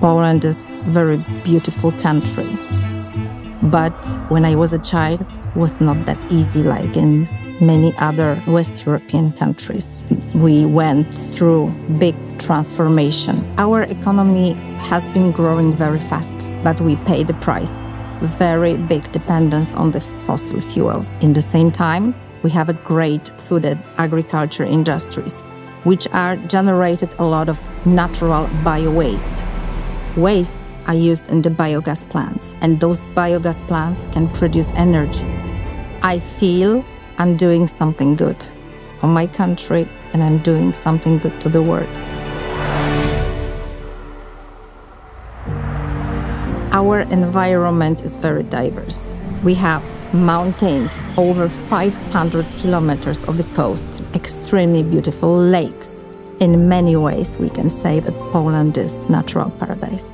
Poland is a very beautiful country. But when I was a child, it was not that easy like in many other West European countries. We went through big transformation. Our economy has been growing very fast, but we pay the price. Very big dependence on the fossil fuels. In the same time, we have a great food and agriculture industries, which are generated a lot of natural bio-waste. Wastes are used in the biogas plants, and those biogas plants can produce energy. I feel I'm doing something good for my country, and I'm doing something good to the world. Our environment is very diverse. We have mountains, over 500 kilometers of the coast, extremely beautiful lakes. In many ways, we can say that Poland is natural paradise.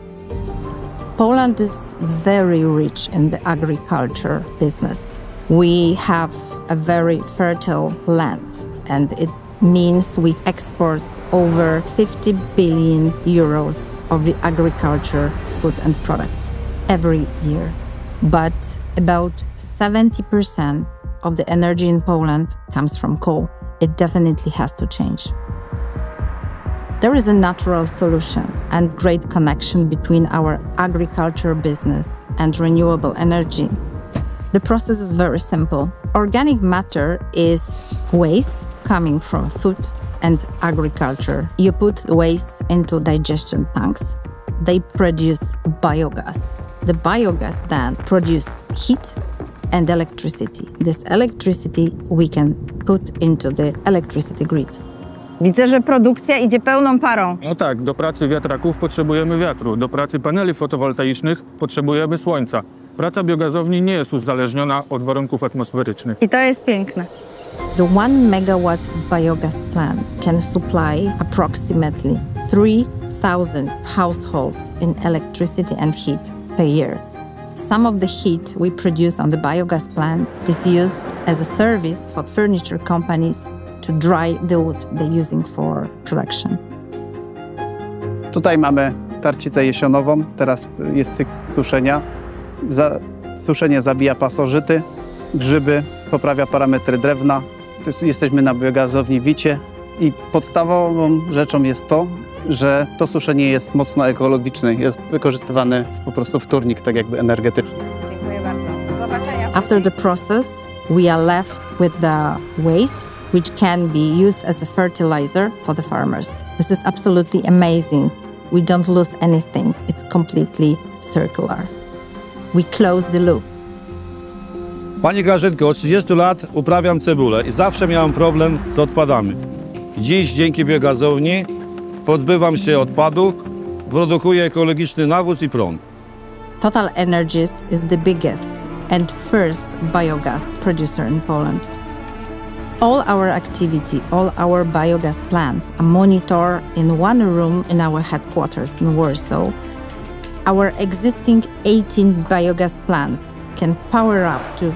Poland is very rich in the agriculture business. We have a very fertile land, and it means we export over 50 billion euros of the agriculture, food and products every year. But about 70% of the energy in Poland comes from coal. It definitely has to change. There is a natural solution and great connection between our agriculture business and renewable energy. The process is very simple. Organic matter is waste coming from food and agriculture. You put waste into digestion tanks. They produce biogas. The biogas then produces heat and electricity. This electricity we can put into the electricity grid. Widzę, że produkcja idzie pełną parą. No tak, do pracy wiatraków potrzebujemy wiatru, do pracy paneli fotowoltaicznych potrzebujemy słońca. Praca biogazowni nie jest uzależniona od warunków atmosferycznych. I to jest piękne. The 1 megawatt biogas plant can supply approximately 3,000 households in electricity and heat per year. Some of the heat we produce on the biogas plant is used as a service for furniture companies to dry the wood they're using for production. Tutaj mamy tarczicę jesionową, teraz jest cykl suszenia. Suszenie zabija pasożyty, grzyby, poprawia parametry drewna. Jesteśmy na biogazowni Wicie i podstawową rzeczą jest to, że to suszenie jest mocno ekologiczne, jest wykorzystywany po prostu wtórnik tak jakby energetyczny. Dziękuję bardzo. Do zobaczenia. After the process, we are left with the waste, which can be used as a fertilizer for the farmers. This is absolutely amazing. We don't lose anything. It's completely circular. We close the loop. Pani Grażynko, od 30 lat uprawiam cebulę i zawsze miałem problem z odpadami. Dziś dzięki biogazowni pozbywam się odpadów, produkuję ekologiczny nawóz i prąd. Total Energies is the biggest and first biogas producer in Poland. All our activity, all our biogas plants are monitored in one room in our headquarters in Warsaw. Our existing 18 biogas plants can power up to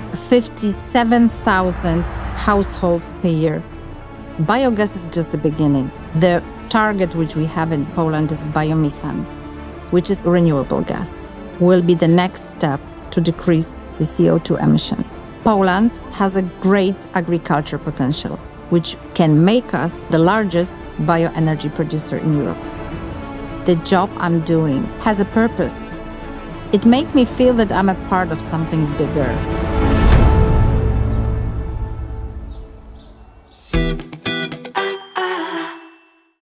57,000 households per year. Biogas is just the beginning. The target which we have in Poland is biomethane, which is renewable gas, will be the next step to decrease the CO2 emission. Poland has a great agriculture potential, which can make us the largest bioenergy producer in Europe. The job I'm doing has a purpose. It makes me feel that I'm a part of something bigger.